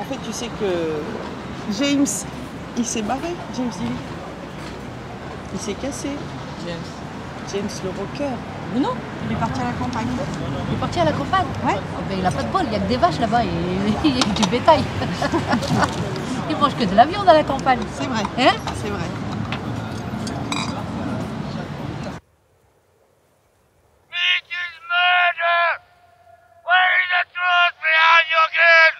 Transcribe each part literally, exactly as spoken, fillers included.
fait, tu sais que James, il s'est barré, James Dean. Il s'est cassé. James. James le rocker. Mais non. Il est parti à la campagne. Il est parti à la campagne? Ouais. Oh ben, il n'a pas de bol, il n'y a que des vaches là-bas et, et du bétail. Il mange que de la viande à la campagne. C'est vrai. Hein? C'est vrai. It is murder! Where is the truth behind your guilt?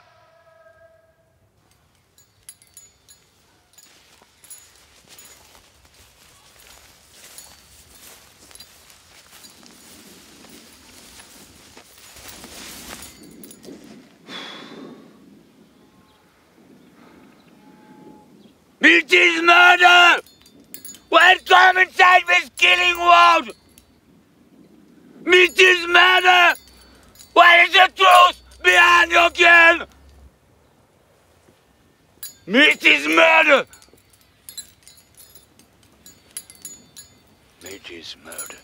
It is murder! Welcome inside this killing world! It is murder! Where is the truth behind your gun? It is murder! It is murder.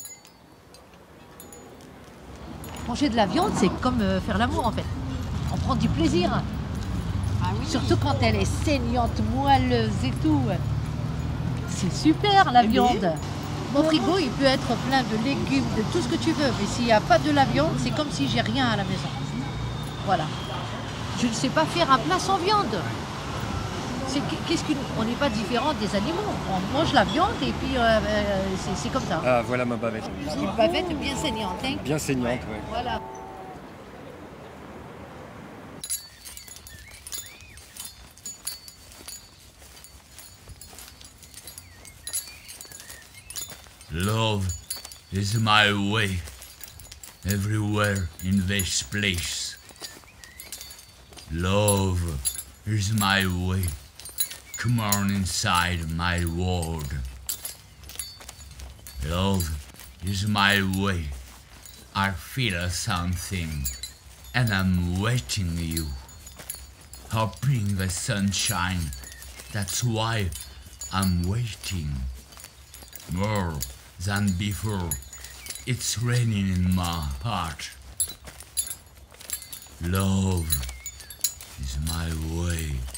Manger de la viande, c'est comme euh, faire l'amour en fait. On prend du plaisir. Ah oui. Surtout quand elle est saignante, moelleuse et tout. C'est super la Eh viande. bien. Mon frigo, il peut être plein de légumes, de tout ce que tu veux. Mais s'il n'y a pas de la viande, c'est comme si j'ai rien à la maison. Voilà. Je ne sais pas faire un plat sans viande. C'est qu'est-ce qu'une... On n'est pas différent des animaux. On mange la viande et puis euh, euh, c'est, c'est comme ça. Ah, voilà ma bavette. Une bavette bien saignante. Hein. Bien saignante, ouais. Voilà. Love is my way, everywhere in this place. Love is my way, come on inside my world. Love is my way, I feel something, and I'm waiting you. Hoping the sunshine, that's why I'm waiting. More than before, it's raining in my heart. Love is my way.